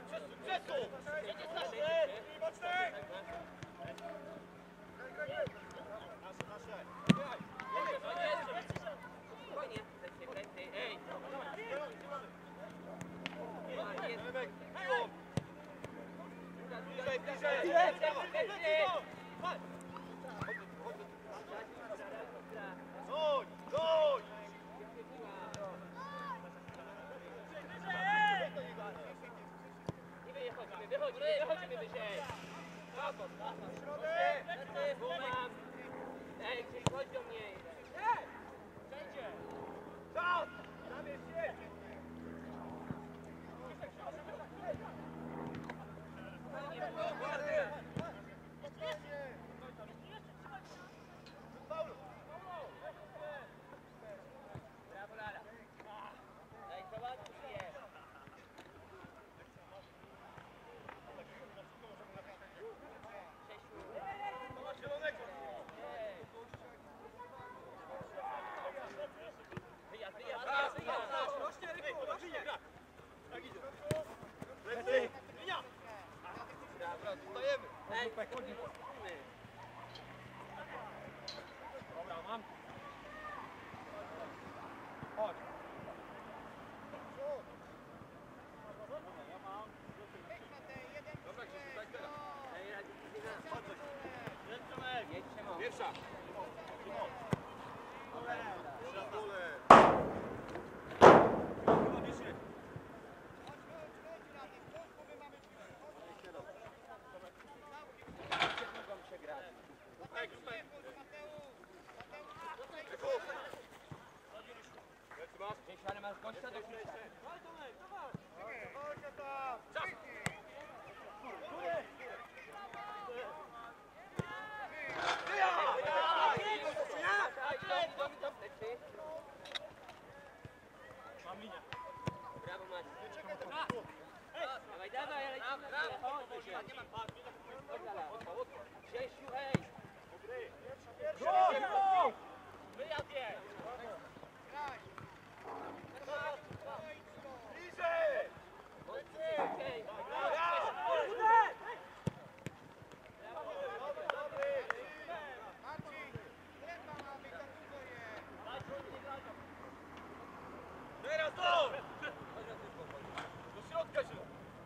Ale masz gościa do picia. Mam linię. Brawo, Maciej. Dawaj, dawaj, ale nie mam pas. Grzesiu, hej! Wyjazd jest! Teraz do! Do środka się!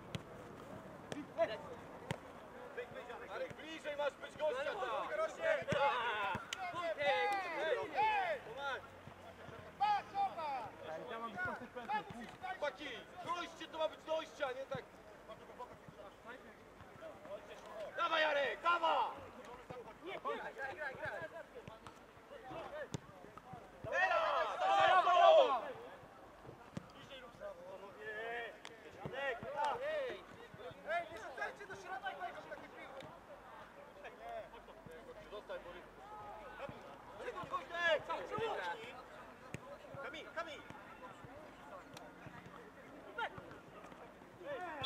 Marek, bliżej masz być gościa tam! Chłopaki, dojście to ma być dojście, a nie tak... Dawaj Jarek, dawaj! Kamil!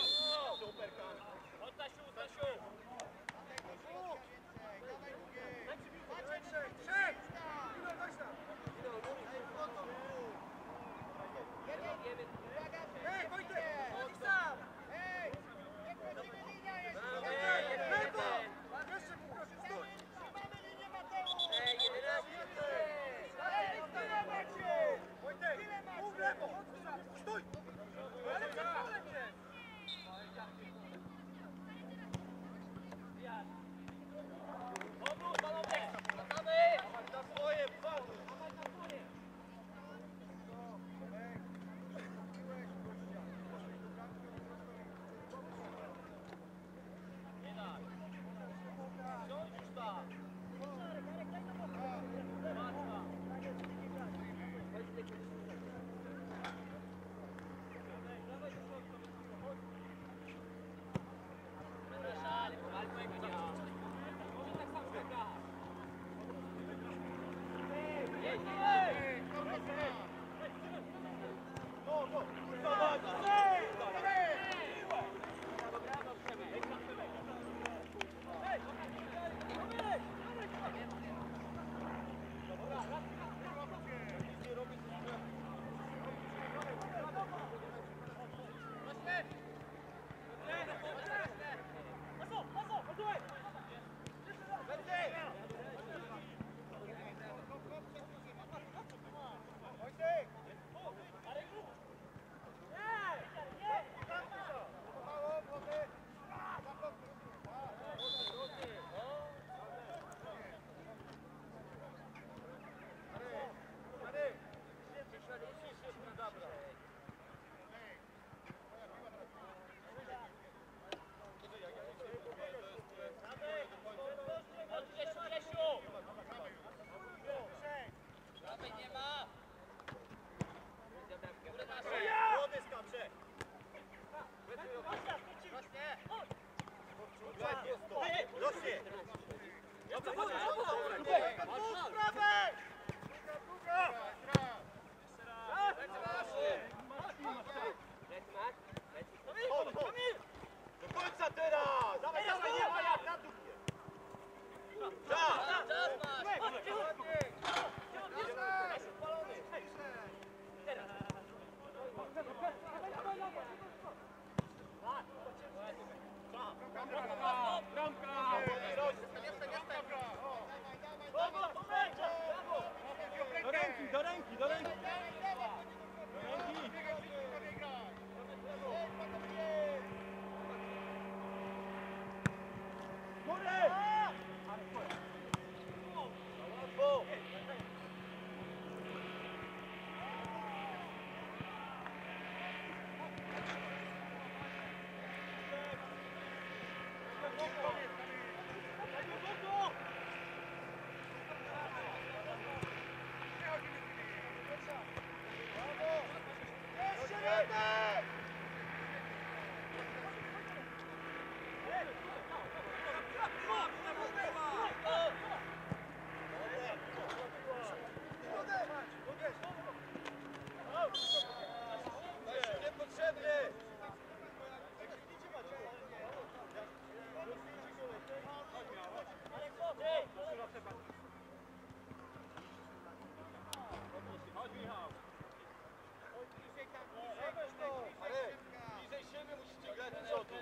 Do końca teraz! Dawaj, dawaj, nie ma jak, na dół mnie! Czas! Do ręki, do ręki, do ręki! Bliżej siebie musicie grać do przodu.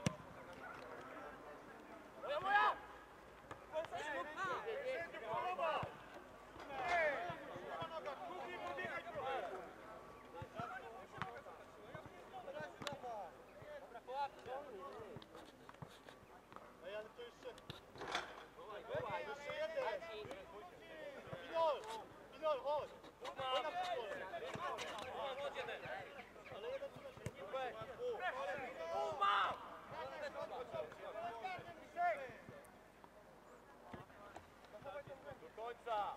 Pinol, chodź! Chodź na przykład! Do końca!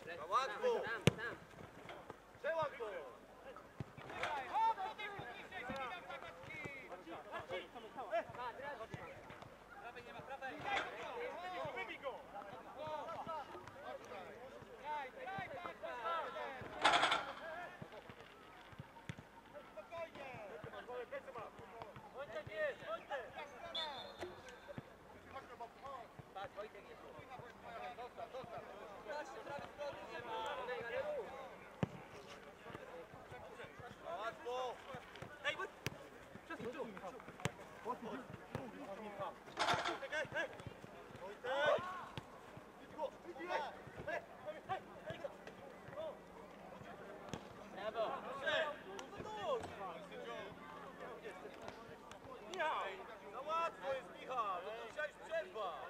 Tam, łatwo. tam. Przełam go! Pa, teraz. Prawej nie ma, prawej. Wybij go! Wojtek jest, Wojtek. Patrz, Wojtek jest. Zostaw, zostaw. Patrzcie, prawej strony nie ma. Onej, ale rób. Łatwo! Ej, Wojtek. Przesuń tu. Czekaj, hej! Wojtek! Idź go! Idź, hej! Hej! Brawo. Michał! Za łatwo jest, Michał! No to musiałeś przerwać!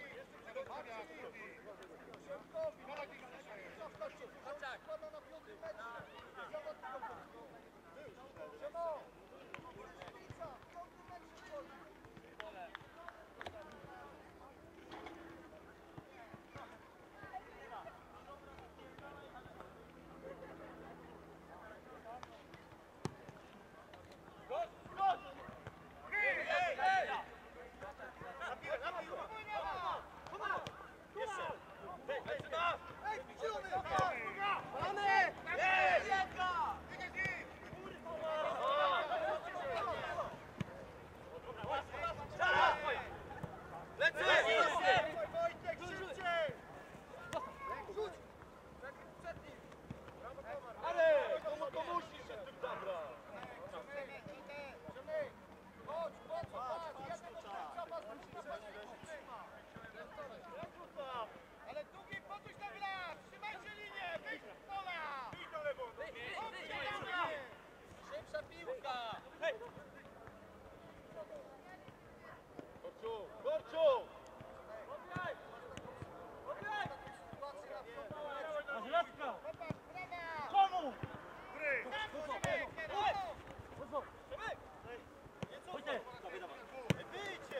Ale długi podróż na blat! Trzymajcie linię! Wyjdź z pola! Idź do lewo! Szybsza piłka. Korczu! Korczu! Żelazka. Komu? Wojtek. Wyjdźcie!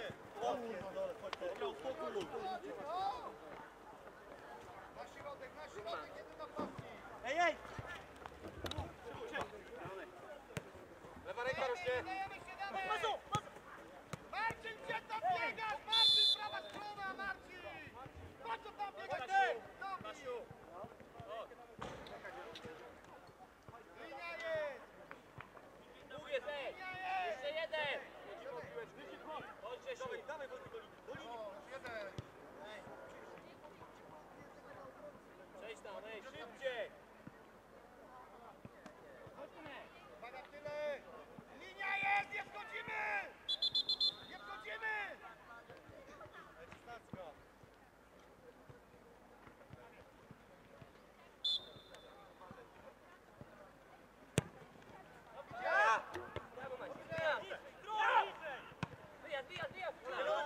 Na środek, jeden napastnik! Ej, ej. Lewa ręka rośnie! Mazu, mazu. Marcin, gdzie tam biegasz? Marcin, prawa strona, Marcin! Po co tam biegasz? Dobij! Linia jest! Długie zejdź. Linia jest! Jeszcze jeden. Chodź, Grzesiu. Dawaj, Wojtek, do linii. Jeden! Przejdź tam, ej, szybciej. Uwaga, tyle! Linia jest! Nie wchodzimy! Nie wchodzimy! Brawo, Maciej. Wyjazd, wyjazd, wyjazd.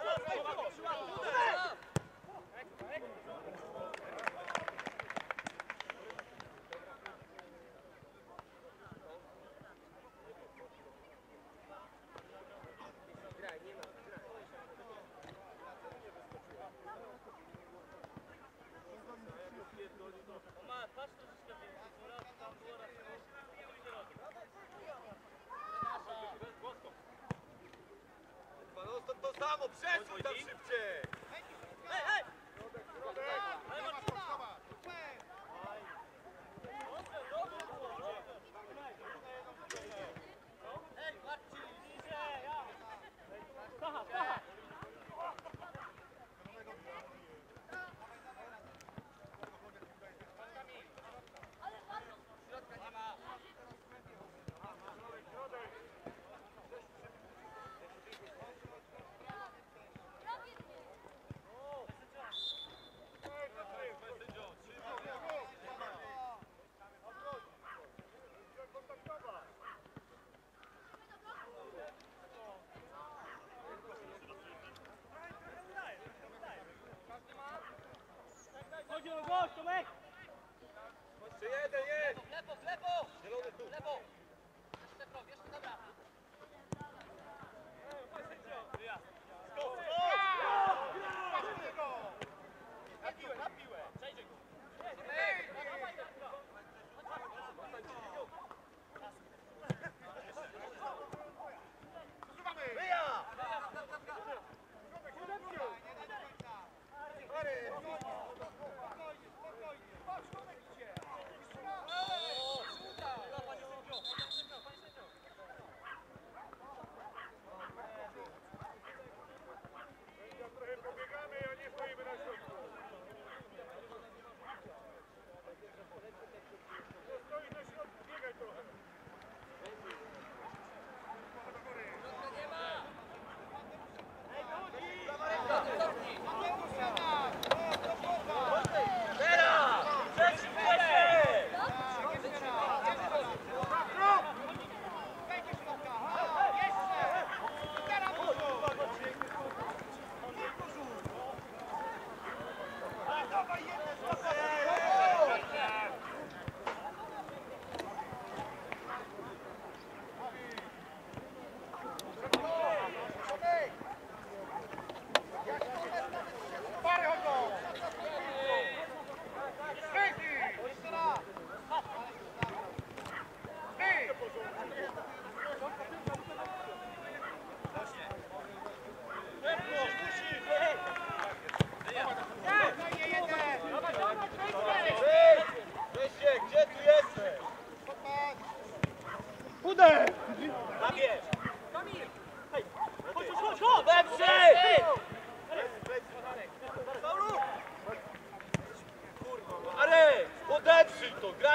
Graj, nie ma. Graj. Mat, patrz troszeczkę więcej. Raz tam było, raz No to samo, przesuń tam szybciej! Ej, ej. Ale Marcin, Ej, Marcin, niżej, ja. Stacha, stacha. Środka nie ma. Chodź, gość, Tomek. Jeszcze jeden jest! W lewo, w lewo. Zielony tu! W lewo. Jeszcze prawo, jeszcze dobra. Na piłę, na piłę! Przejdzie go. Ej,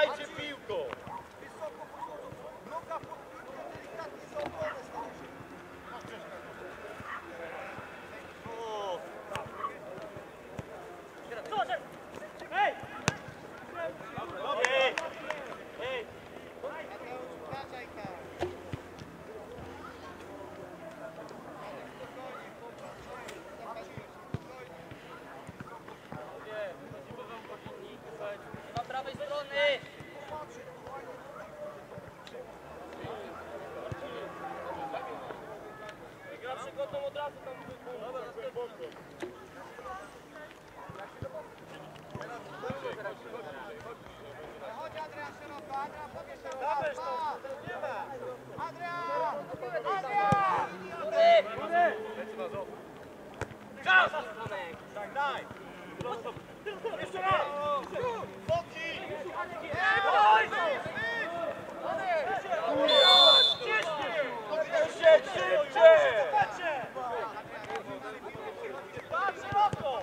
Grajcie piłką! Noga pod piłkę, delikatnie za obronę stanie się. Do prawej strony! Gracze godą od razu tam wybuchną. Chodź Adrian szeroko, Adrian pobierz szeroko. Dawaj to, nie ma! Adrian! Adrian! Czas! Tomek! Tak, daj! Jeszcze raz! Boki! Szybciej! Tak, szeroko!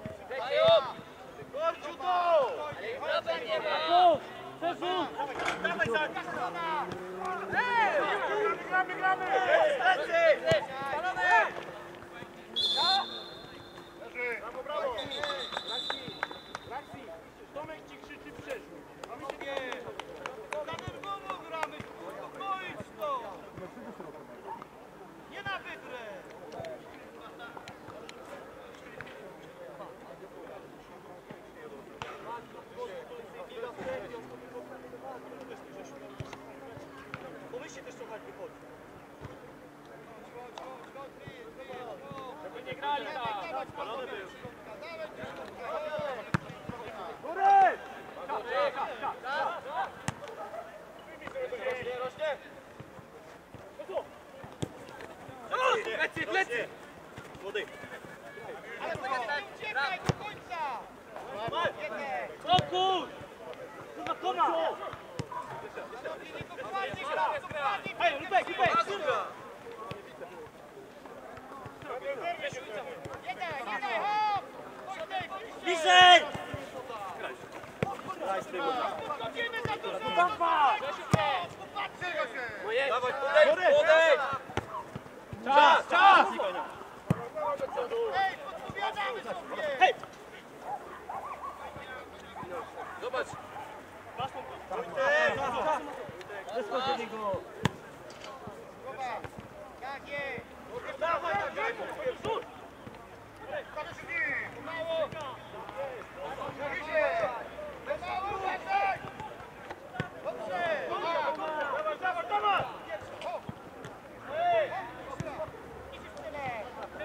Gorciu to! Ale prawej nie ma! Dawaj, gramy! Brawo, brawo! Tomek ci krzyczy przerzut. A my się nie... Na nerwowo gramy, uspokoić to! Nie na wydrę! Pomyślcie też trochę, jak wychodzi. Żeby nie grali tak! Spalony był. Góry! Rośnie! Plecy! Młody! Ale teraz nie uciekaj do końca! Jeden! Spokój! Kurwa, kona! Dokładnie gra! Dokładnie! Hej, Lubek! Jeden! Hop! Wojtek! Bliżej! Chodzimy za dużo! Dawaj! Popatrzcie się! Dawaj, podejdź! Czas! Ej, podpowiadamy sobie! Hej! Zobacz! Wyskocz do niego! Głowa! Tak jest! Dawaj, rzut! Pomału! Idzie! Pomału, Wojtek! Dobrze! Dawaj! Idziesz w tyle!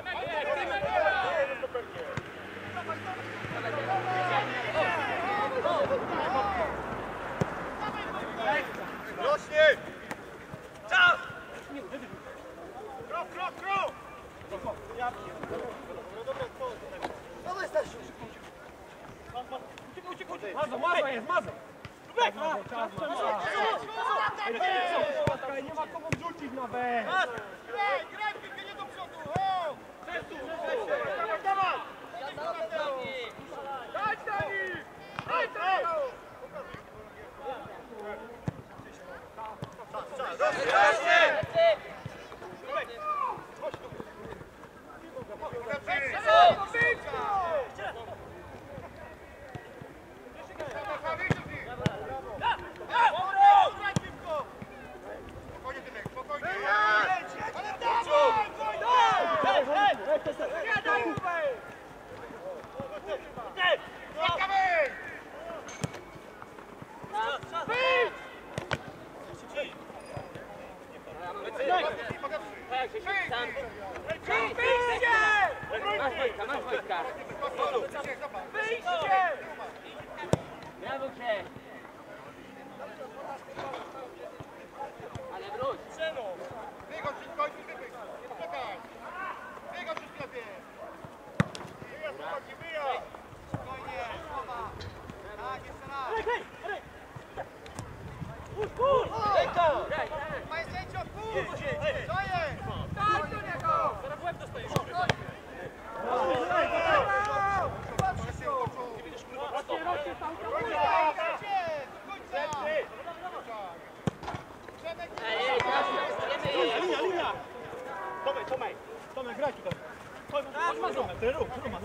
Rośnie! Czas! Krok! Uciekaj! Maza! Lubek! Nie ma komu wrzucić nawet! Graj, piłkę nie do przodu! Ho! Dawaj! Daj Dani! Masz Wojtka! Brawo cię! Ale wróć! Wygodź się w końcu, wybieg! Czekaj! Wygodź się w sklepie! Spokojnie, słowa! Tak, jeszcze raz! Graj, tak! Panie sędzio, puść! Co jest? Tak do niego! Zaraz w łeb dostajesz. Patrzcie się! linia! Tomek, graj tutaj. Chodź, masz zombę, ty rób, masz.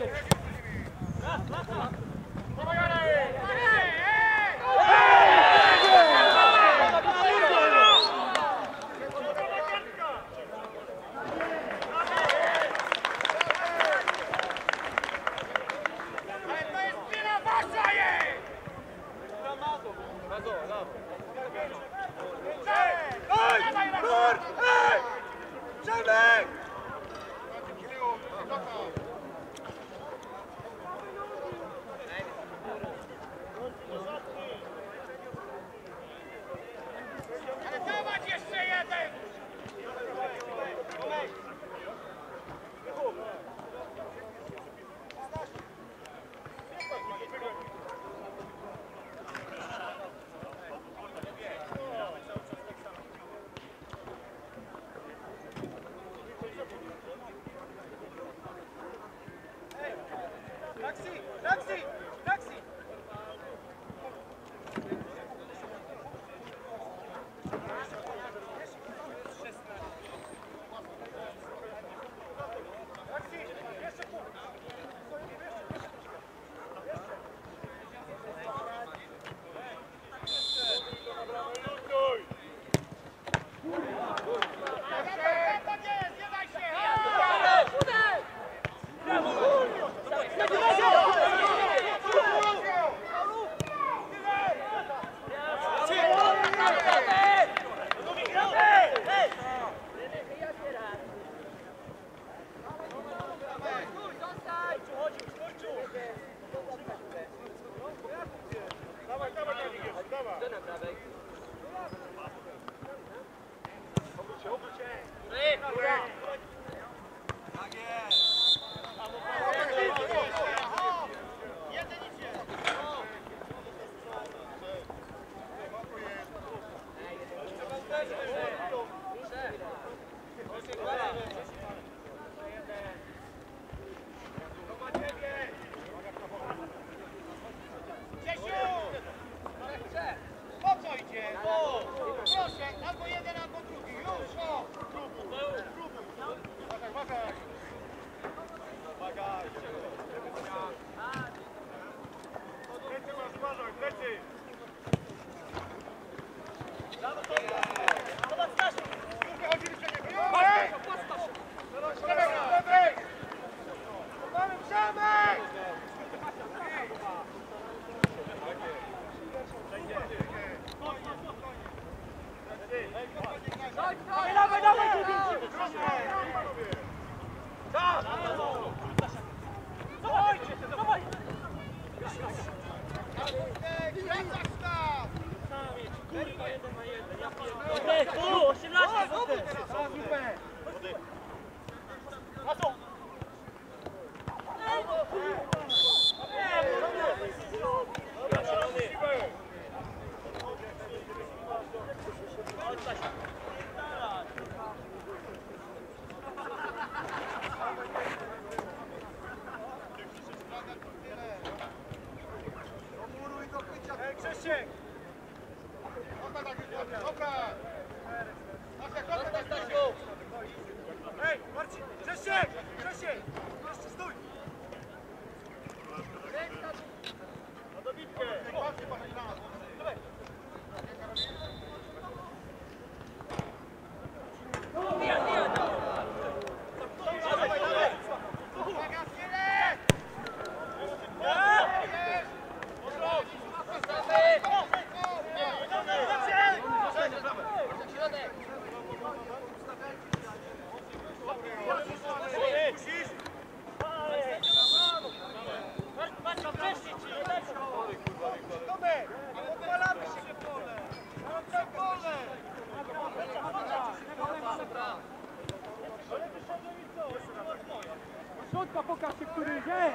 Środka, pokaż się, który idzie!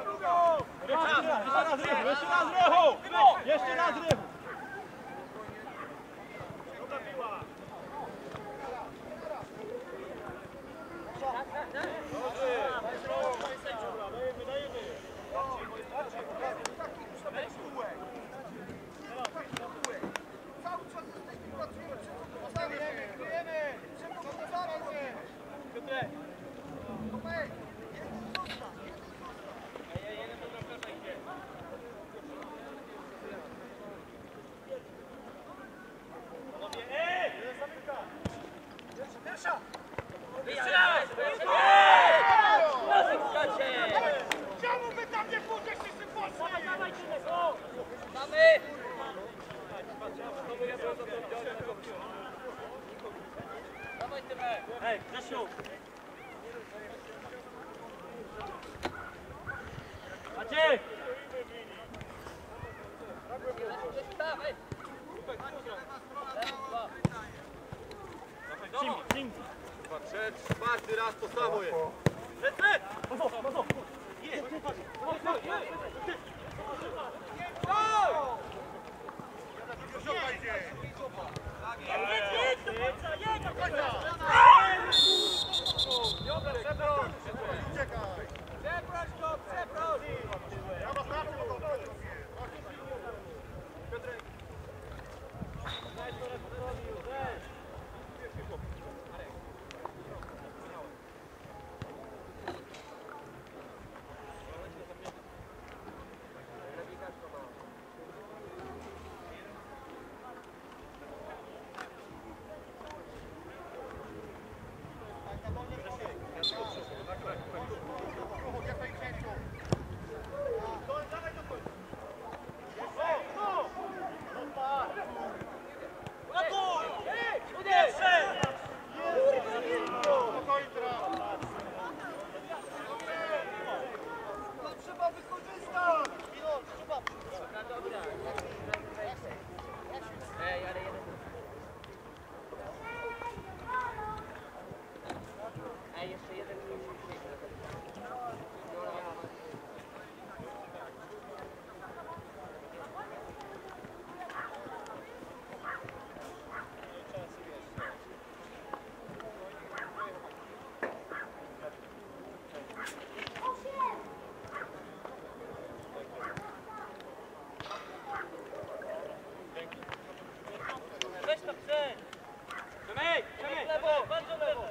Jeszcze na zrychu! Jeszcze na zrychu! Cały czas jesteśmy, pracujemy, kryjemy! Szybko, Dawaj tyle! Ej, Grzesiu! Maciek! Dawaj! Sim! Czwarty raz to samo jest. Przeproś go, przeproś! Trzeba wykorzystać! Ej, ale jeden. Ej, jeszcze jeden musi przyjść. Weź to przed! Przemek! W lewo, bardzo w lewo!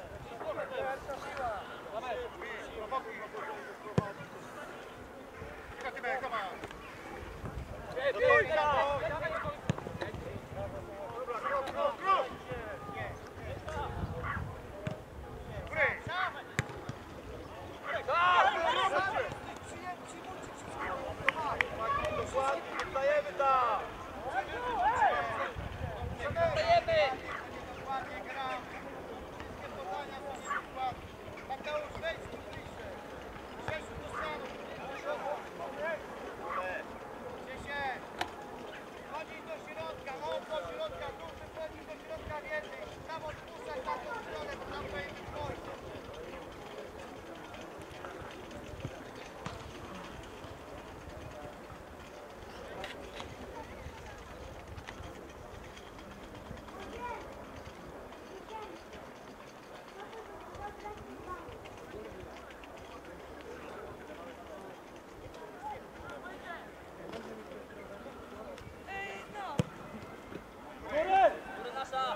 Dostajemy tam! Stajemy! Ładnie gra. Wszystkie podania są ładne. Mateusz, wejdź tu bliżej. Grzesiu do stanu. Gdzie wchodzisz do środka, no do środka, duży wchodzisz do środka więcej. Tam odpuszczać na tą stronę, bo tam powinien być wojsko. Góra nasza!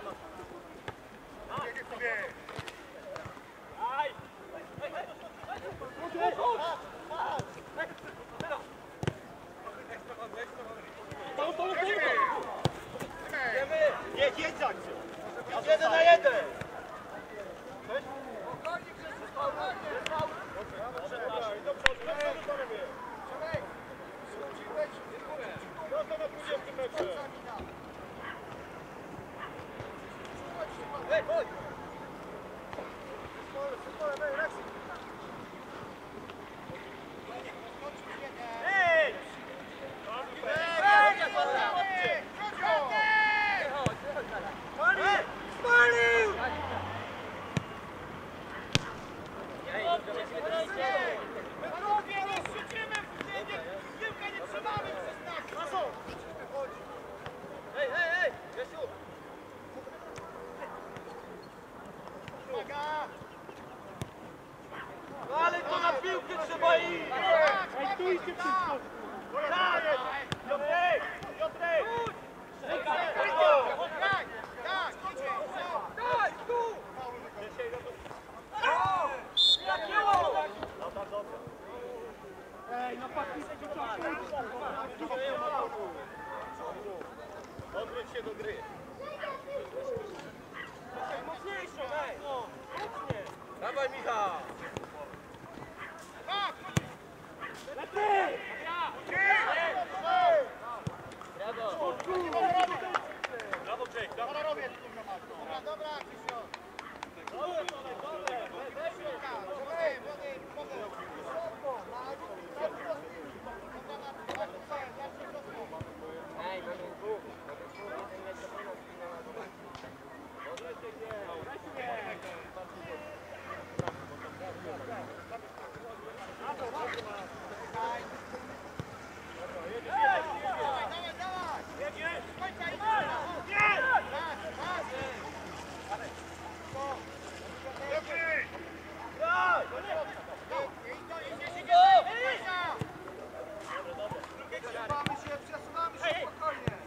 Jedź za jeden na jeden! Ale to na piłkę trzeba iść! Ej, tu idźcie wszystko! Tak! Piotrek! Piotrek! Ej, no patrzcie, Odwróć się do gry. mocniejszą, ej! No, mocniej! Dawaj, Michał! Lepiej! Brawo! No, dobra, Krzysiu. Ej, mamy dwóch. Jeden mecz do nas finała. Przesuwamy się spokojnie.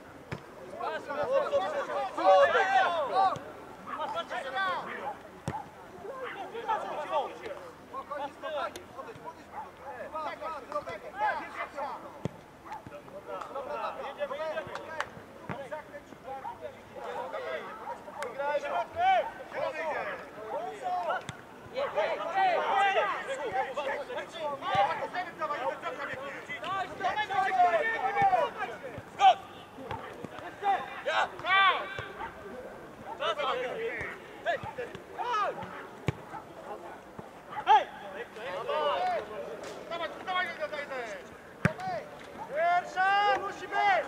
Pierwsza musi być!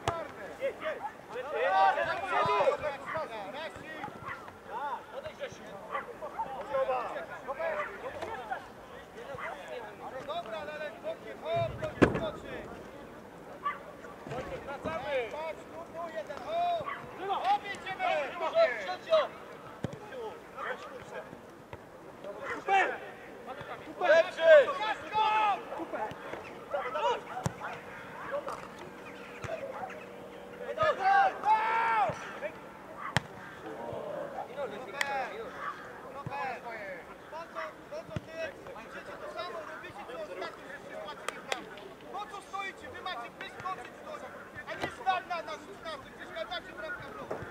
Dobra, ale bokiem, hop, to nie skoczy. Wracamy! Patrz, tu jeden, hop! Hop, jedziemy! Super! Lepszy! Ciastko! Po co stoicie? Wy macie wyskoczyć stąd, a nie stać na nas, przeszkadzacie bramka w ruchu.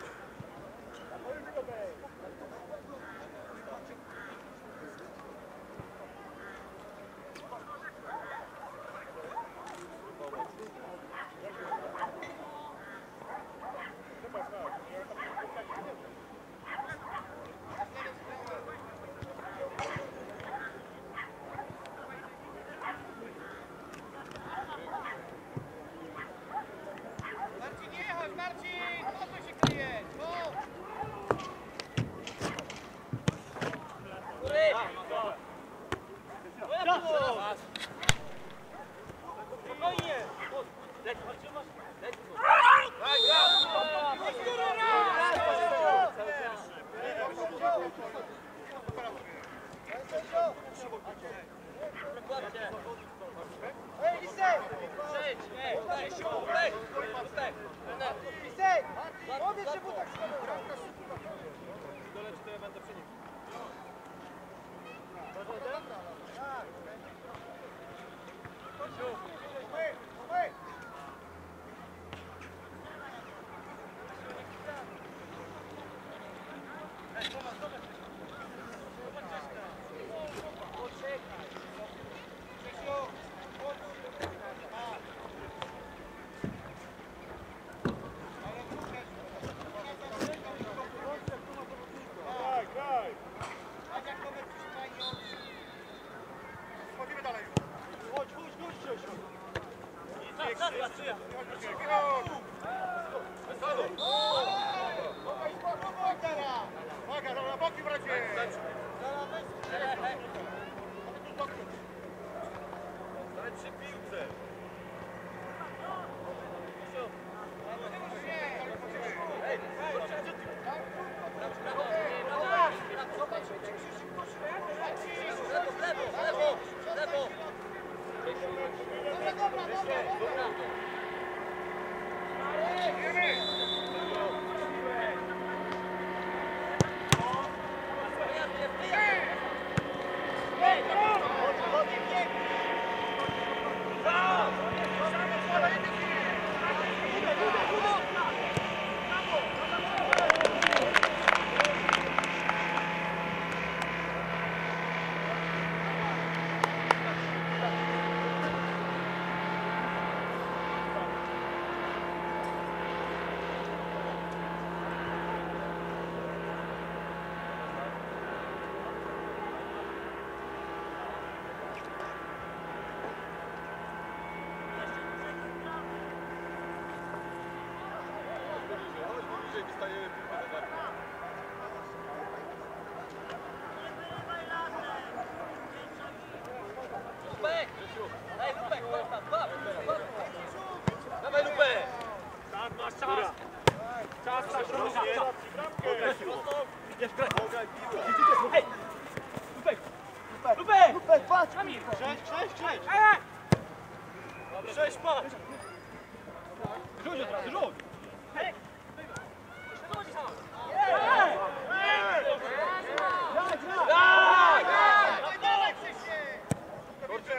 Marcin, nie chodź, Marcin! Po co się kryjesz? Po! Spokojnie! Ej, Lisek! Lisek! Powiedz, że mu tak bliżej dostajemy piłkę do garku. Lupek! Daj Lupek, chodź tam, łap! Dawaj Lupek! Tak, masz czas. Czas, tak, rośnie. Idziesz w grę. Hej! Lupek! Lupek! Lupek, patrz! Cześć! Cześć, patrz! Rzuć od razu, rzuć! Hej! Tak! Dawaj dalej, Krzysiek! Kurczę,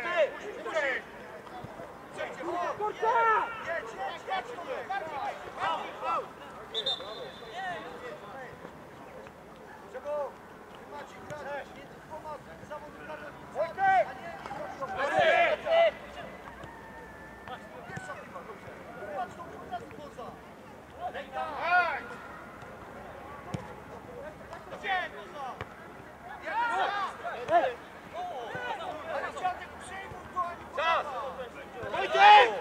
czas! Wojciech!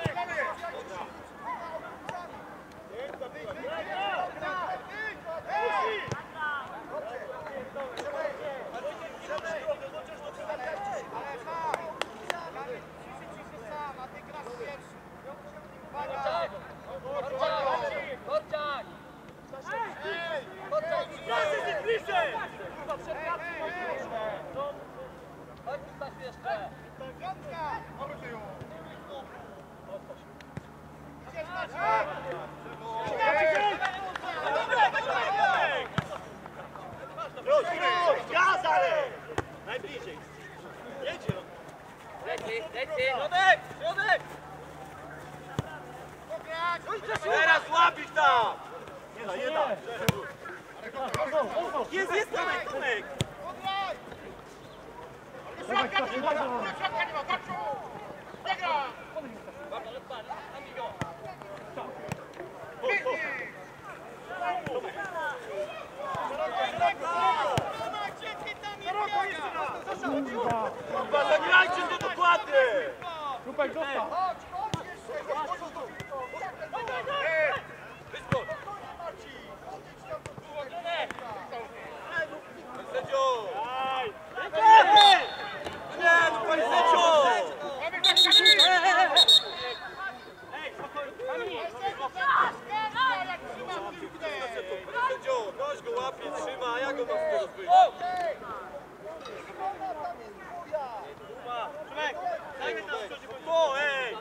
Korczak! Bliżej! Chodź tu Stasiu jeszcze! Gaz dalej! Najbliżej! Jedzie! Leci! Środek! Środek! Teraz łapisz tam! Nie da, nie da! Jest Tomek, Tomek! Kurwa, zagrajcie to dokładnie! Lupek, zostaw! Wyskocz! Sędzio! Nie, no panie sędzio! Sędzio, gość go łapie, trzyma, a ja go mam z tego zbyć. Szymek, daj mi tam coś i o, ej!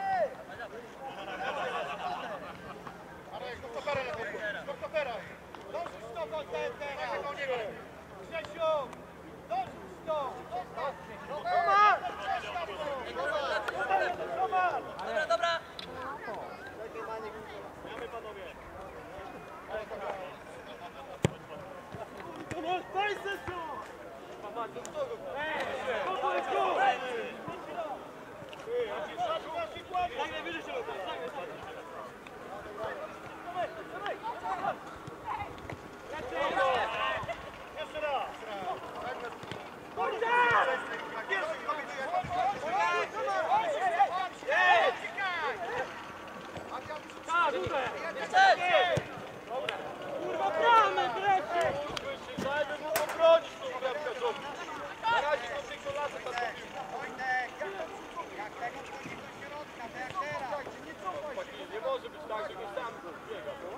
Dobra, dobra! Daj sesję! Kurwa, bramy, wreszcie! Dajmy mu obronić tą bramkę żołnierz. Na razie to tylko lasy tam nie może być tak, że goś sam biega, no?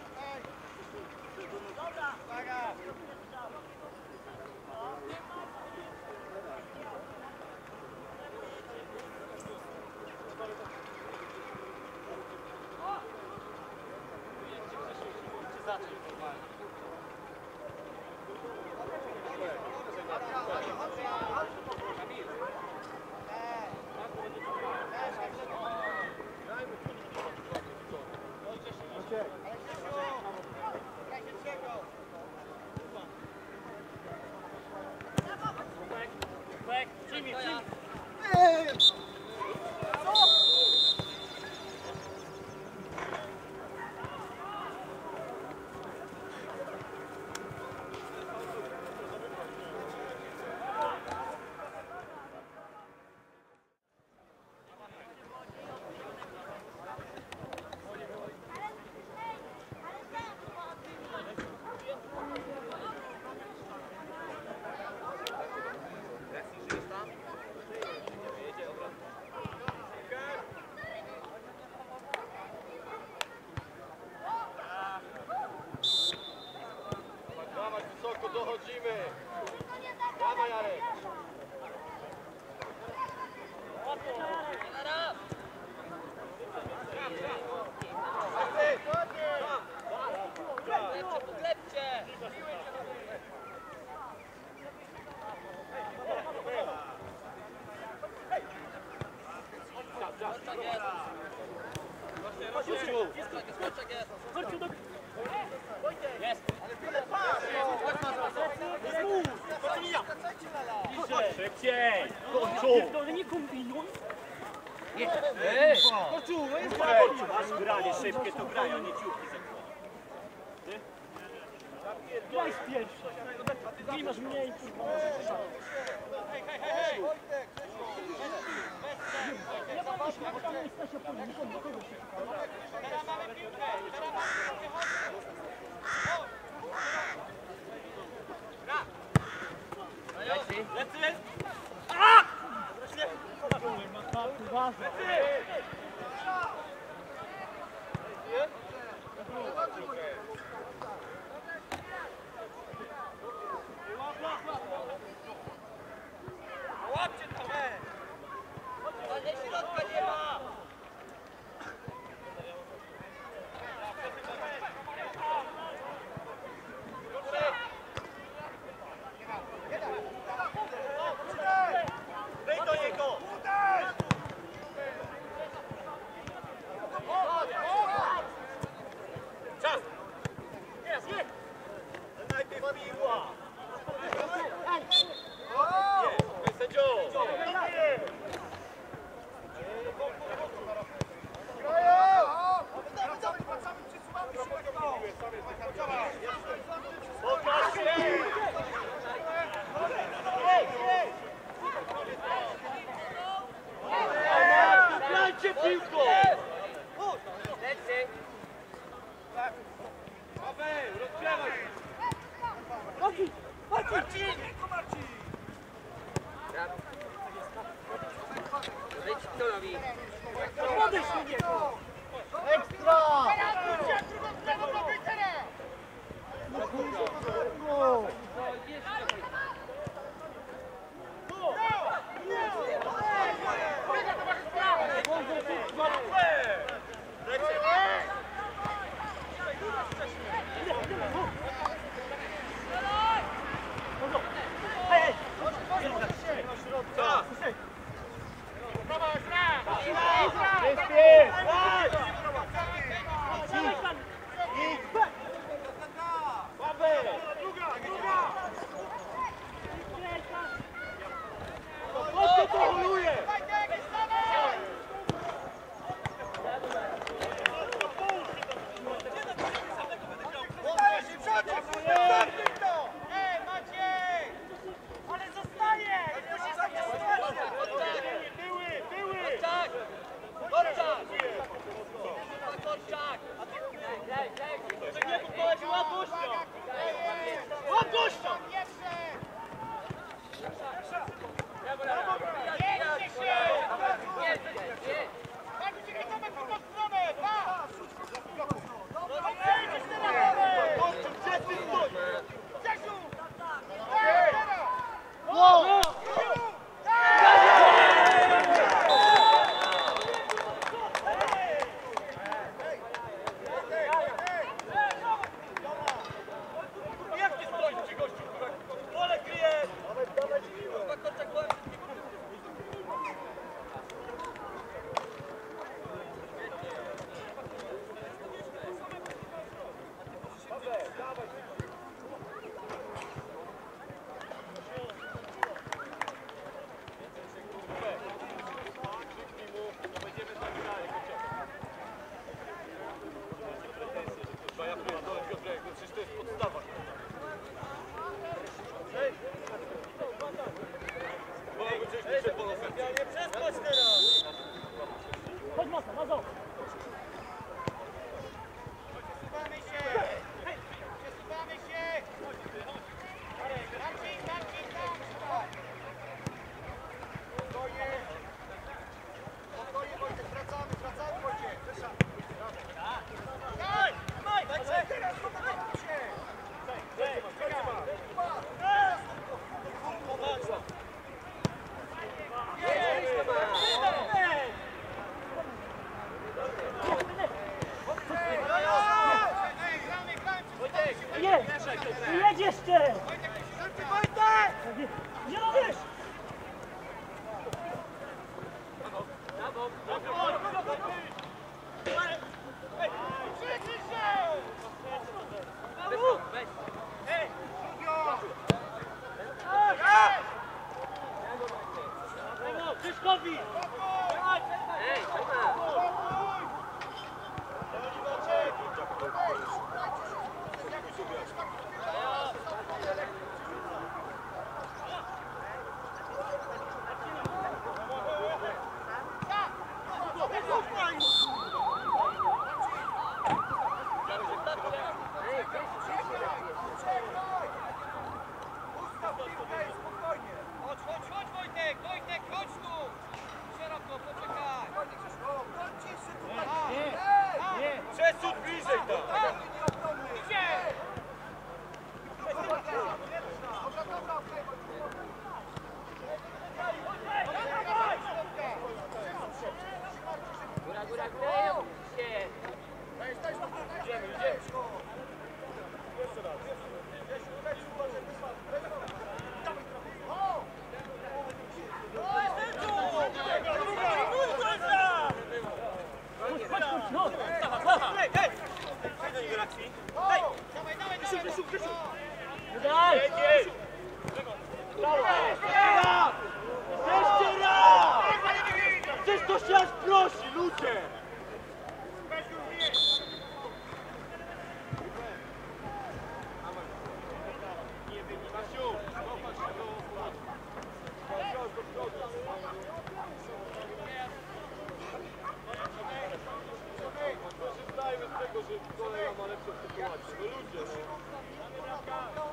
Dochodzimy. Dawaj, Jarek. Podlepcie! Szybciej! Korczu! Nie kombinuj! Korczu, no jest Masz granie szybkie, to grają, nie ciuchki za graj z pierwszej! Ty masz mniej, kurwa. Nie wolno się, bo tam jest Stasia Polinika, do kogo się Teraz mamy piłkę, teraz mamy piłkę, Lecy! Uważaj! Łapcie tam! Ale środka nie ma! Daj do niego! Czas! Jest! Najpierw piła! Jest! Sędzio! Pokaż się! Grajcie piłką! Lecy! Paweł, rozgrzewaj! Marcin! Brawo. Wyjdź Knulowi. Podejdź do niego! Ekstra! Teraz drugą stronę do wyjścia! Jest! Jedź jeszcze! Nie robisz! Krzyszkowi! Ej, trzeba! Chodź Wojtek, Wojtek, chodź tu! Szeroko, poczekaj! Nie! Przesuń bliżej tam! Idzie! Góra, góra, góra! Się! Idziemy, idziemy! Daj! Jeszcze raz! Przecież to się aż prosi, ludzie! Korzystajmy z tego, że kolega ma lepszą sytuację. No ludzie, no.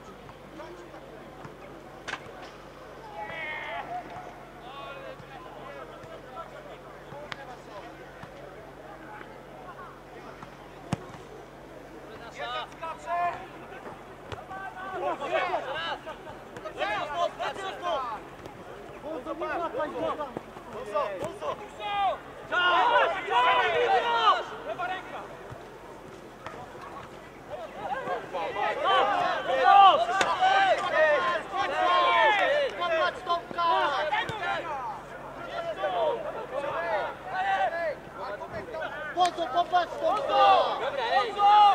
Popatrz to! Dobra, ej!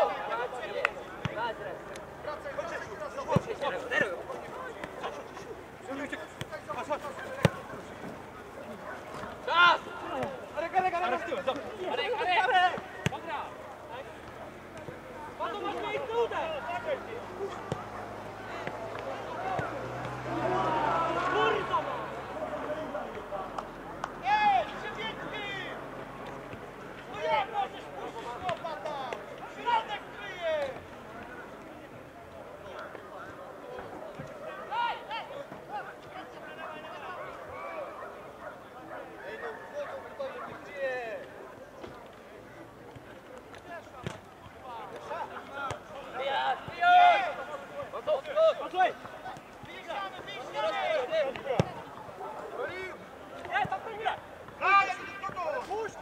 Czas! Arek, z tyłem, dobra. Arek, Arek! Pato, masz miejsce, uderz! Kurwa! Ej, przebiegli! No jak możesz puścić chłopa tam? Środek kryje! Ej, no wchodzą tutaj, żeby gdzie? Wyjazd, wyjazd! No to, Posłuchaj! Wyjeżdżamy, wyjeżdżamy! Nie, tam to nie! Puść!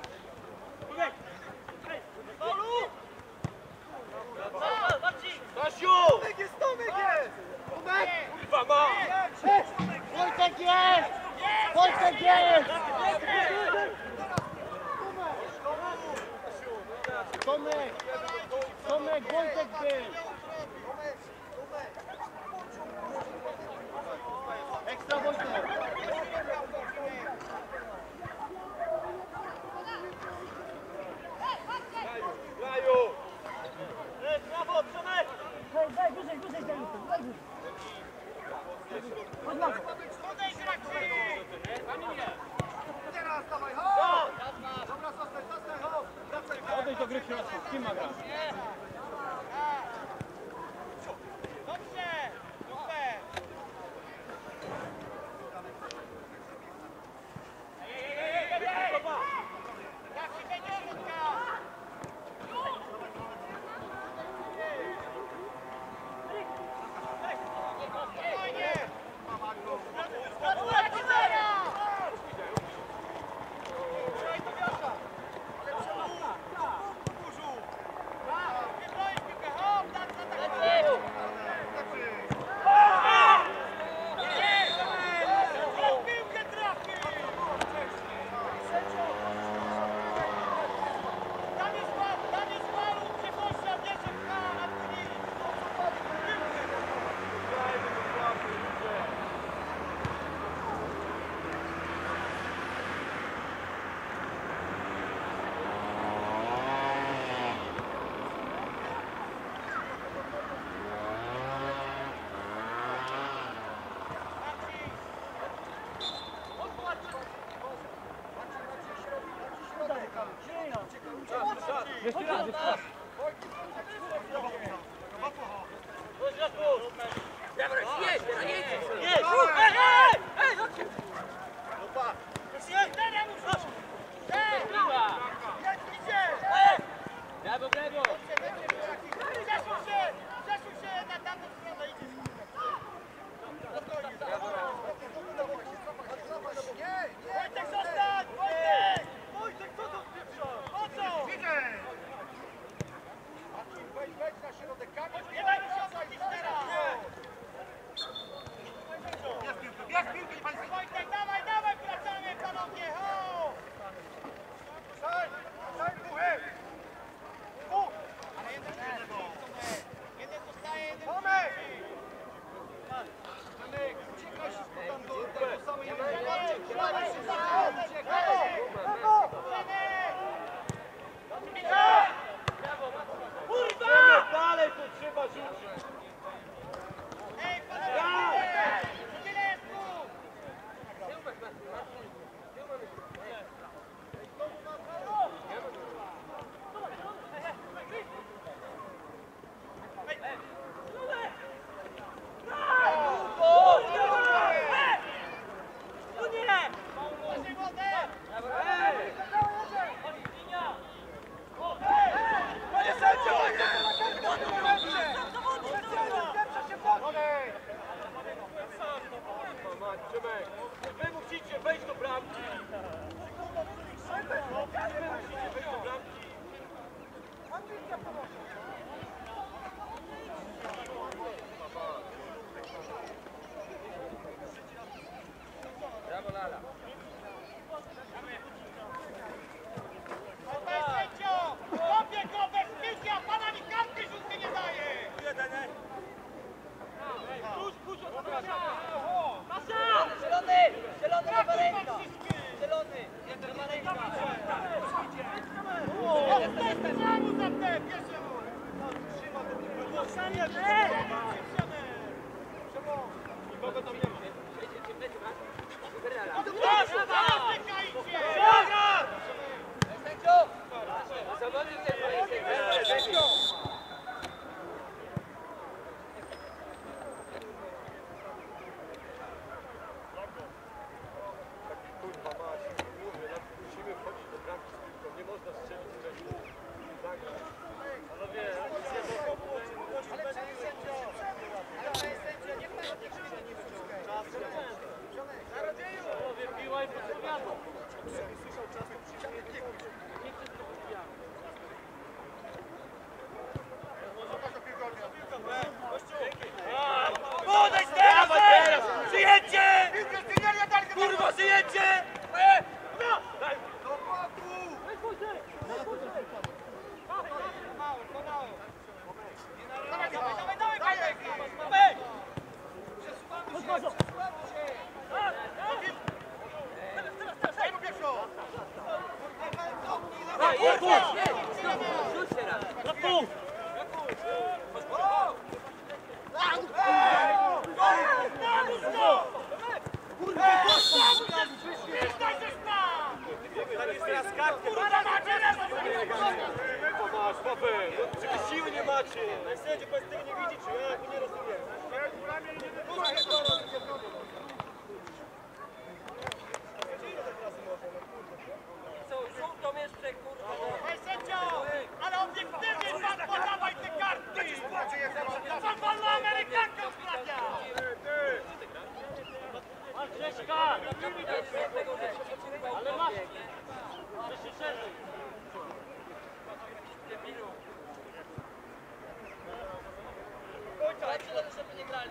Stasiu! Tomek jest! Tomek! Kurwa ma! Wojtek jest! Wojtek jest! Tomek! Tomek, Wojtek był! Ekstra Wojtek! Graju! Brawo, Przemek! Daj, wyżej, wyżej, daj mi to, daj wyżej. Chodź na to. Podejdź Raksi! Teraz dawaj, chodź! Dobra, zostań, chodź! Wracaj, Odejdź do gry w środku. Z kim ma grać? Dobrze! Super! Raksi będzie środka! Spokojnie! Gratulacje, Zara! Trzymaj to wiosza! Lepsze mu! Burzu! Nikogo tam nie ma. Zawodnik ten sędzio! Taki kurwa mać, mówię, musimy wchodzić do bramki z piłką, nie można strzelić wcześniej. Zagrać. Panowie, Ale panie sędzio, niech pan od nich nie wyciąga. Narodzieju! panowie, piła i podpowiadam. Podejdź teraz! Przyjedźcie! Kurwa, przyjedźcie! Rzuć teraz! Na pół! Masz, papę! Czy siły nie macie? Sędzio, pan tego nie widzi, czy ja? Nie rozumiem. Co, żółtą jeszcze, kurwa! Panie sędzio, ale obiektywnie pan podawaj te kartki! Co pan na Amerykankę odprawia? Masz Grzeszka! Ale masz! Jeszcze szerzej! Dajcie do żeby nie grali!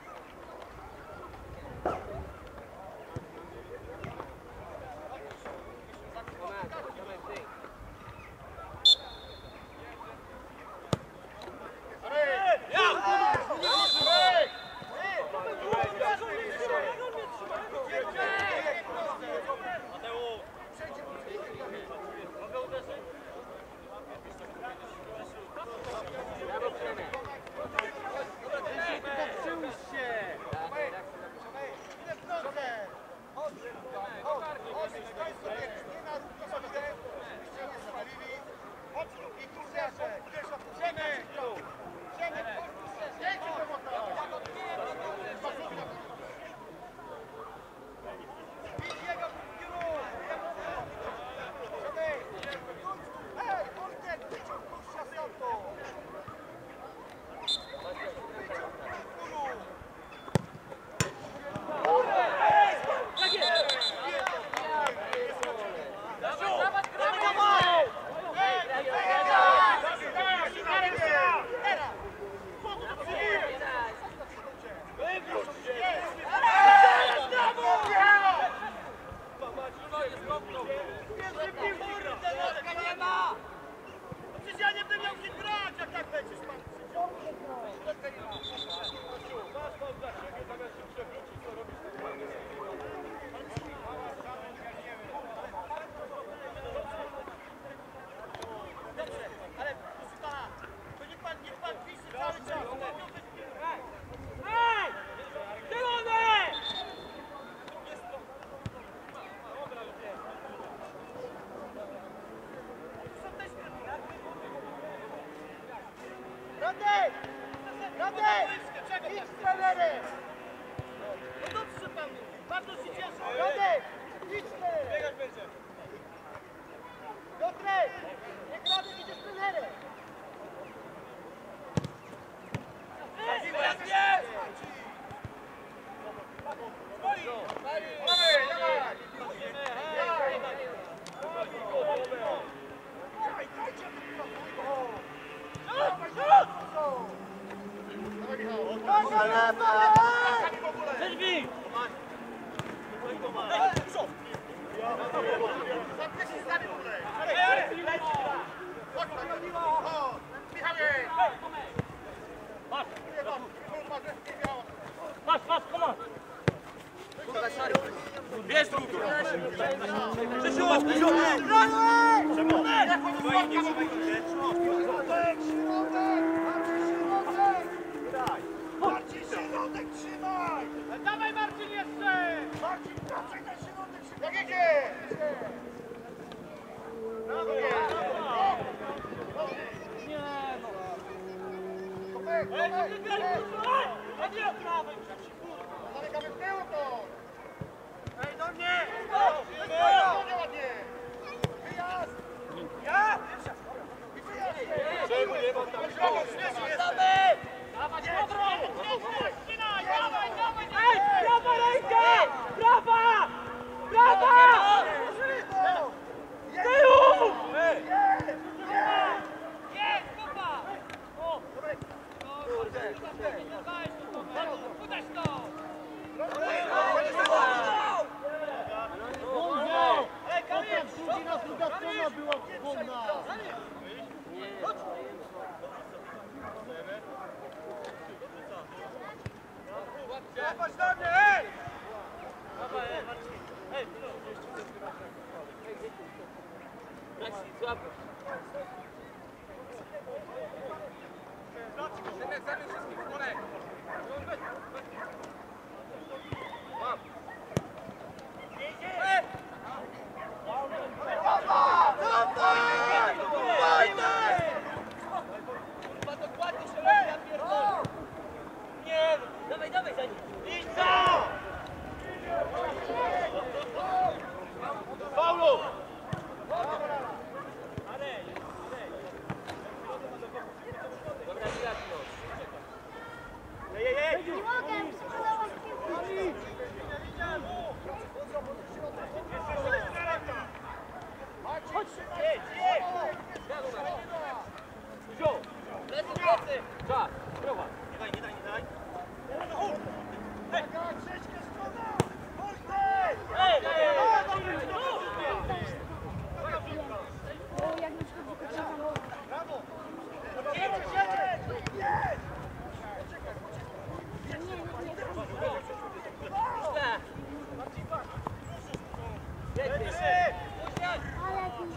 Przecież ja nie będę miał się grać, jak tak będziesz pan. Masz pan dla siebie, zamiast się przewrócić, co robisz? Dobrze, ale proszę pana, to niech pan pisze cały czas. Radek! Radek! Idź z trenerem! No dobrze panu, bardzo się cieszę. Radek! Idź z trenerem! Biegać będzie. Piotrek! Niech Radek idzie z trenerem! Przerwij! Patrz, komand! Bierz długo! Krzysiu, masz Krzysiu! Szymon! Środek! Środek! Zamykamy w tył to! Ej, do mnie! Ładnie! Wyjazd! Ja? Czemu nie mam tam? Dawać dobrą! Ej, prawa ręka! Prawa! Prawa! Tyłu! Jest, kupa! Uderz to! Ej, Kamil! Druga strona była wolna! Dawać do mnie, ej! Dawaj, dawaj za nim. Idź co? Paulu! Dobra, jasno. Ej! Nie mogę sprzedawać piłki. Plecy, plecy. Czas, prowadź. Nie daj! Bo jak na przykład wykończam ale jakiś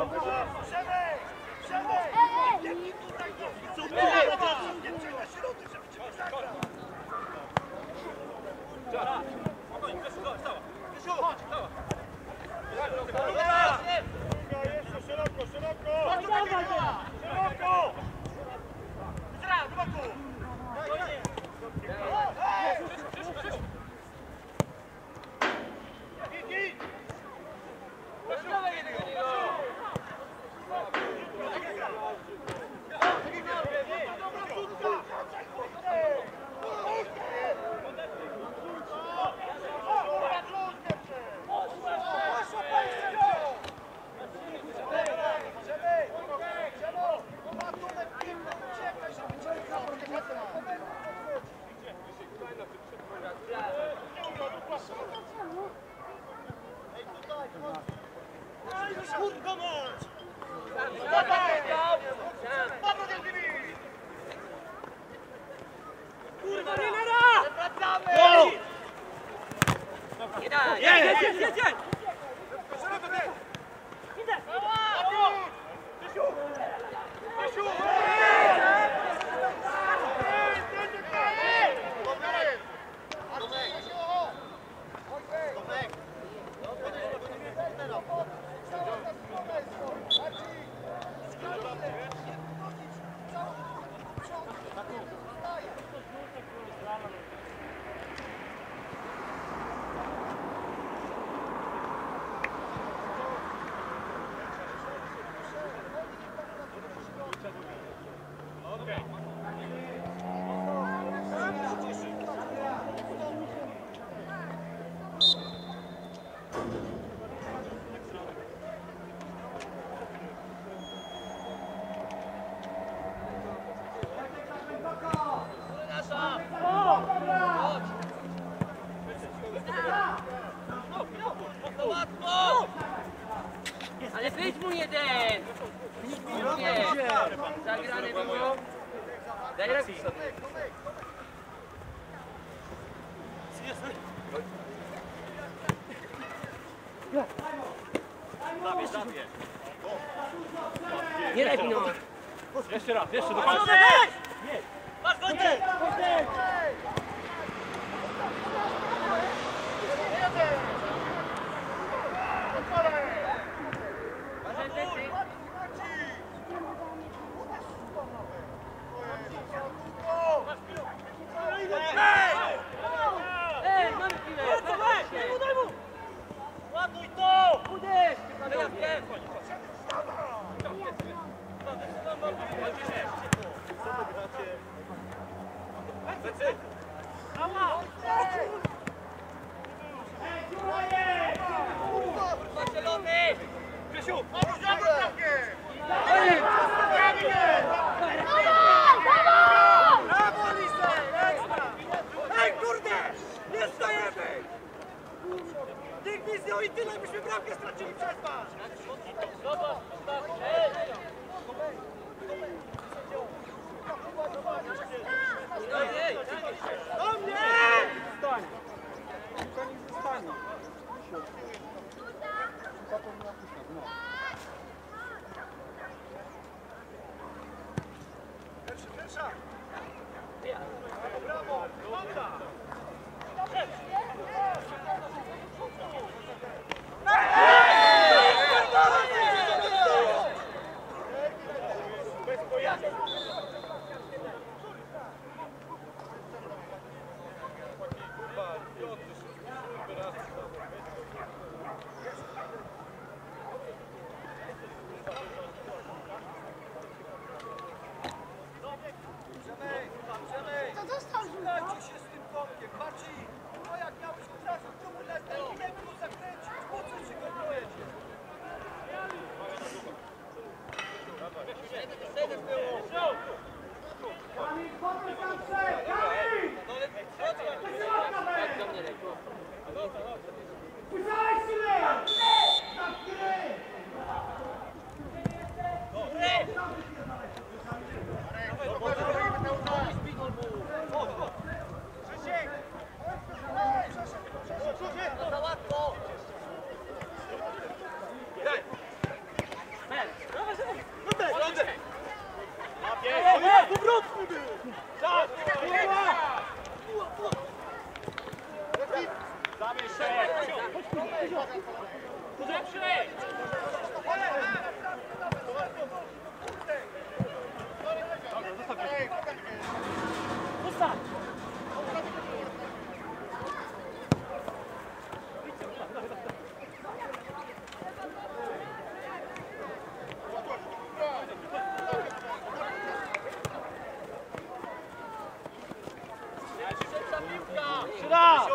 Kurwa, Renera! Wracamy! Nie daj! Jedź! Ale wyjdź mu jeden! Nie! Zagrane było. Daj rękę sobie. Nie daj no! Jeszcze raz, jeszcze do Patrz, końca. Masz gońkę! Marcin! Zielony! Grzesiu! Brawo, Lisek! Ekstra! Ej, kurde! Nie stajemy! Nikt nic nie i tyle, byśmy bramkę stracili przez was! Do mnie! Zostanie. Piłka nie zostanie. Pierwsza! Brawo! Dobra! To dostał rzut. Dajcie się z tym kąpkiem, Baci! No jak miałeś trafić, to mu nie było zakręcić, po co się go boicie? Krzysiek! Za łatwo! Powrotny był! Czas! Zamierz się! Raz!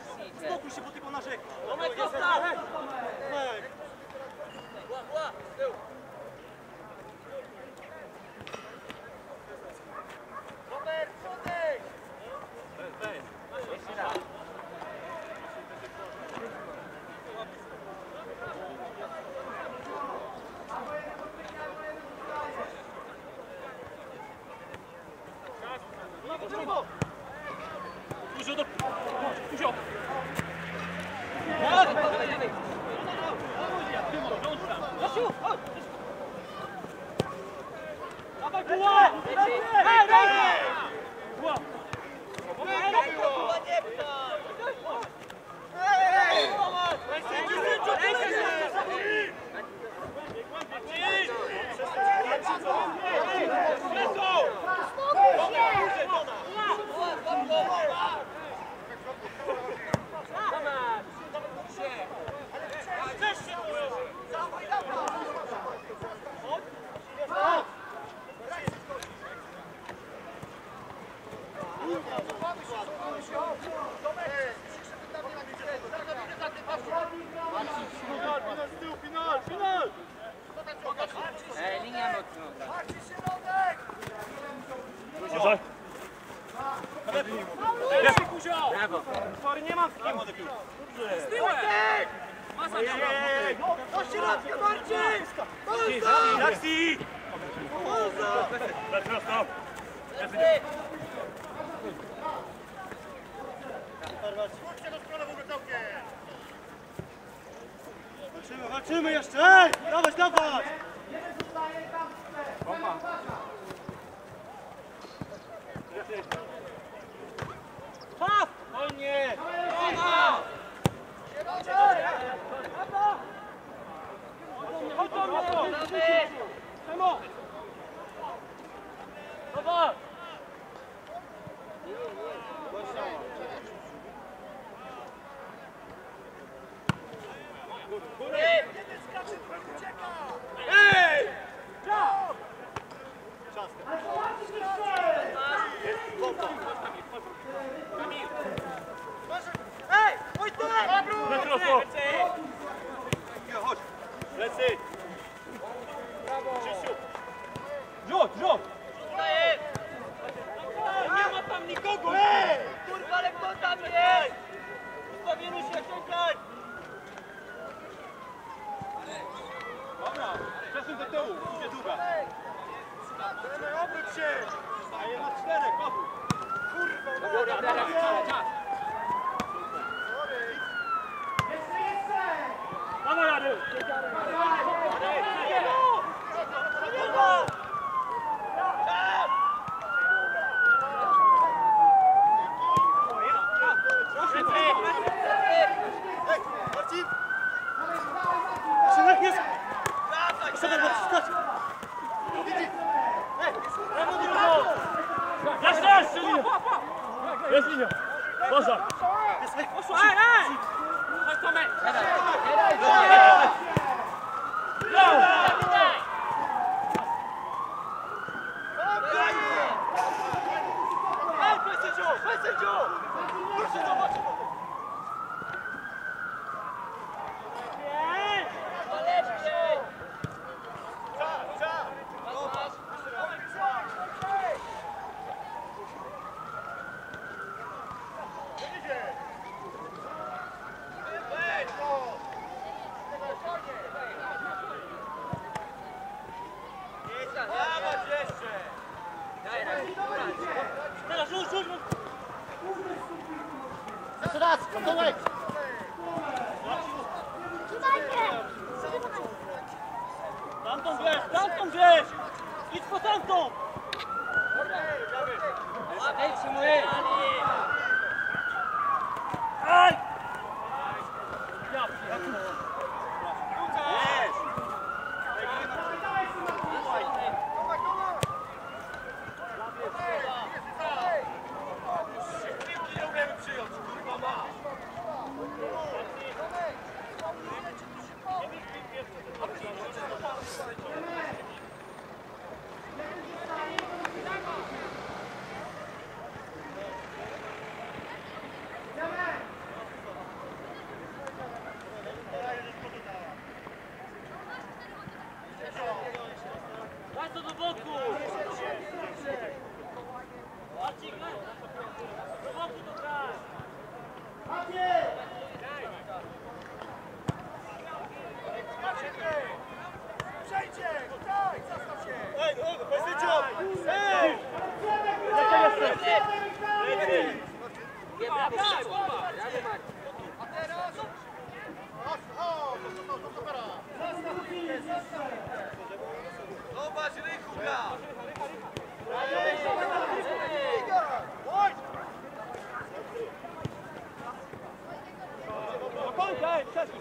akcji. Spokój się, bo tylko narzekasz. Tomek, zostaw! Ła, z tyłu. Robert, przodek! Jeszcze raz. Dużo do... Dużo! Dawaj, bułę! Hej, hej! Buła! Linia mocno. Uważaj! Brawo. Nie mam z kim! Z tyłem! Do środka, Marcin! Taksi! Stop! Chodźcie do strony w ogóle całkiem! Walczymy jeszcze! Ej! Dawać, dawać! Pas! Spokojnie! Chodź do mnie! Czemu? Dobra! Ej! Ej, chodź tu! Chodź! Lecy! Krzysiu! Rzut, rzut! Nie ma tam nikogo! Ej! Kurwa, ale kto tam jest? Ustawimy się, czekaj! Dobra, przesuń do tyłu, idzie długa. Obróć się! Staje na 4, Paweł. Kurwa, czas! Dawaj, Jary! Marcin! Synek jest! Sobie odciskać! Jest, jest! Linia! Jest linia! Boża! Poszła! Ej! Chodź, Tomek! Ej, weź sędziu! Weź sędziu! Proszę zobaczyć! Teraz rzuć, rzuć! Jeszcze raz, Tomek! Tamtą gdzieś! Idź po tamtą! Ej, przyjmuję. Aj! Nie umiemy przyjąć, kurwa ma! Daj, przesuń.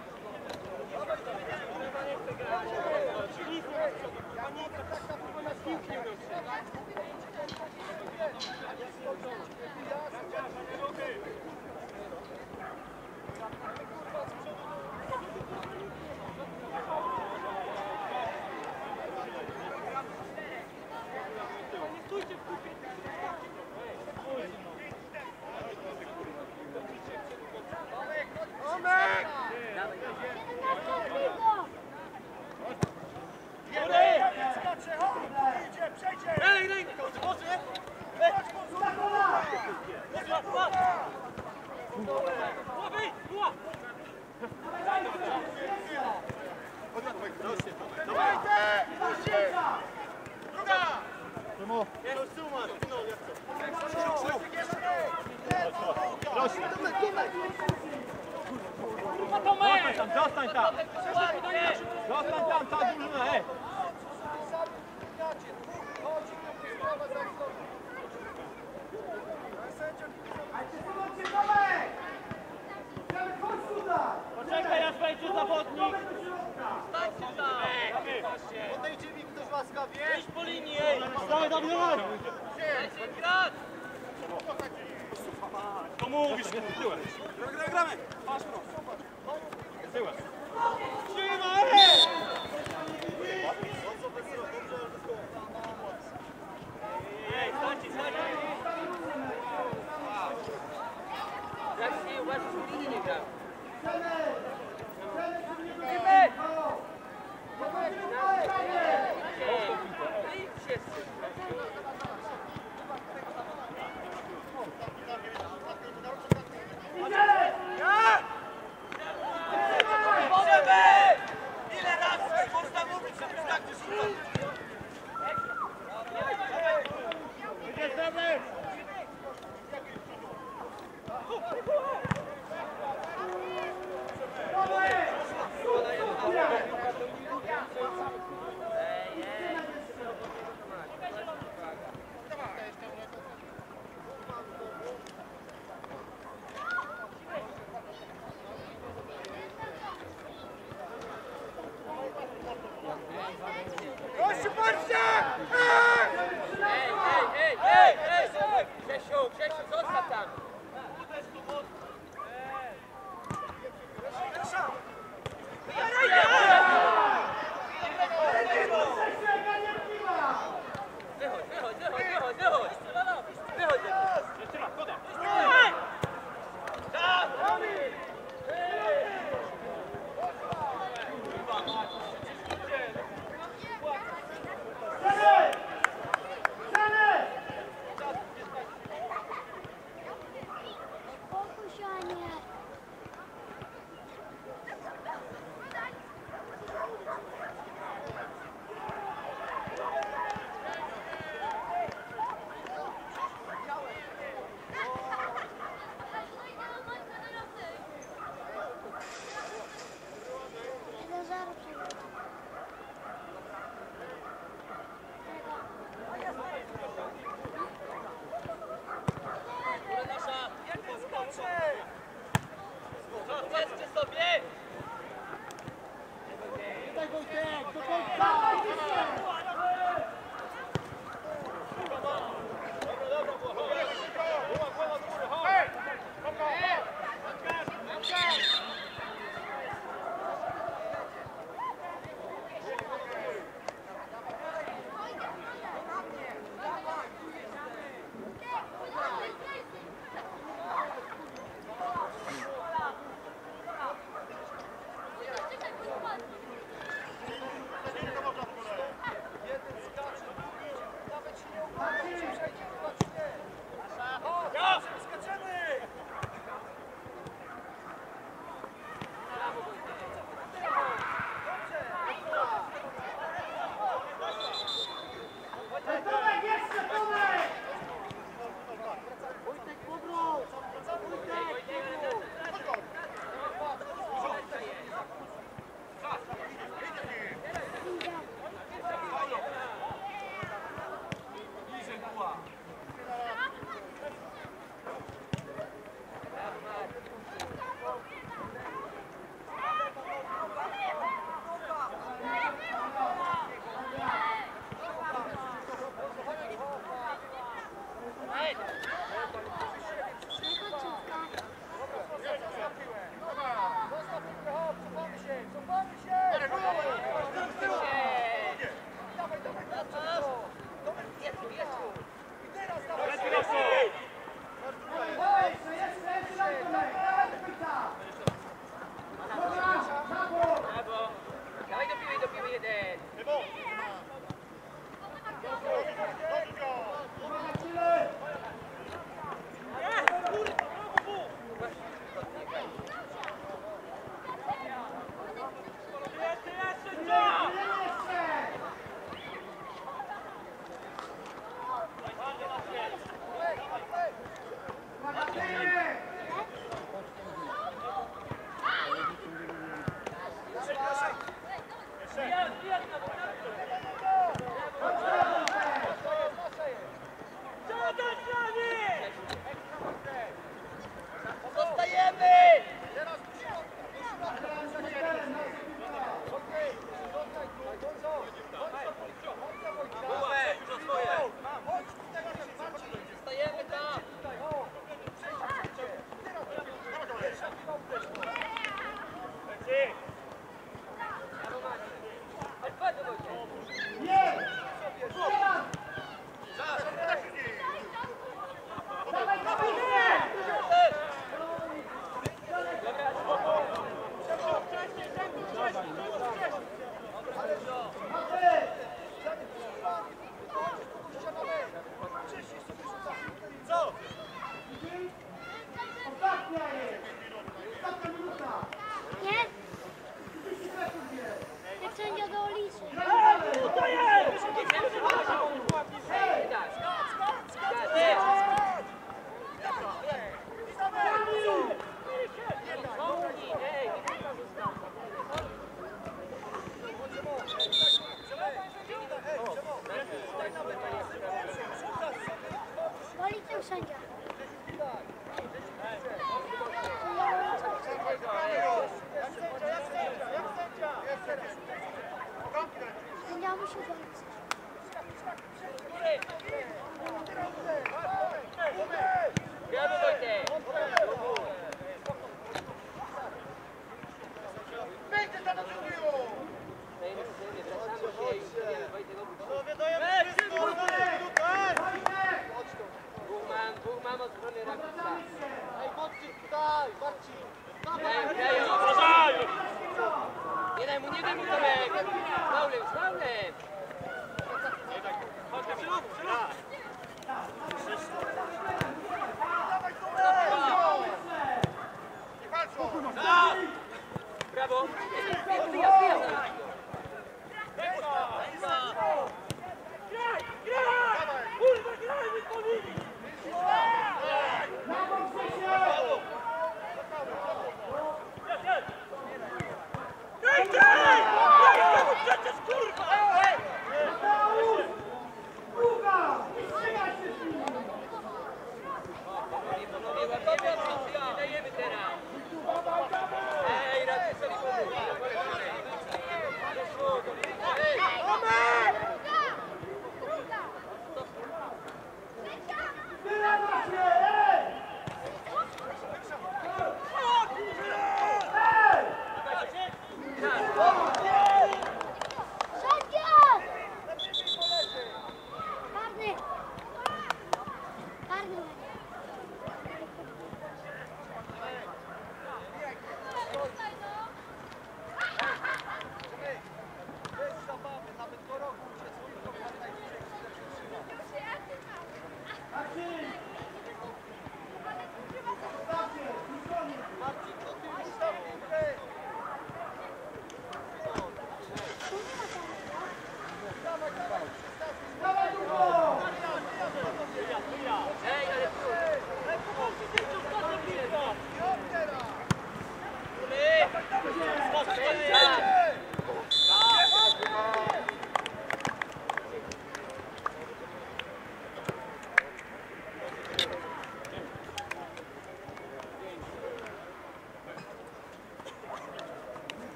Zostań tam! Zostań tam, cała drużyna, hej! Poczekaj, aż wejdzie zawodnik! Stańcie tam! Odejdźcie mi ktoś łaskawie. Weź po linii, ej! Dawaj, dawaj, dawaj! Dajcie grać! To mówisz, tyłem! Gramy! Tyłem! Ej, stańcie, stańcie! Jak się nie uważasz, że nigdy nie gra. Idźcie z tym. Ile razy można mówić, żebyś tak wyrzucał? Uważaj! Nie daj mu Tomek! Faulem, faulem! Nie walczą! Brawo! Zbija! Graj! Graj! Kurwa, grajmy po linii! Graj! Graj! Graj! Przecież kurwa!